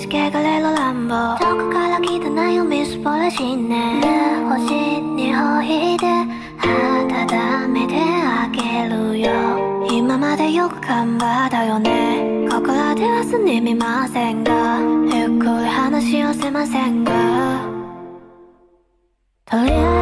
し汚れる乱暴どこから来たなよみすぼらしいね星にほいで温めてあげるよ今までよく頑張ったよねここらではすみませんがゆっくり話をせませんがとりあえず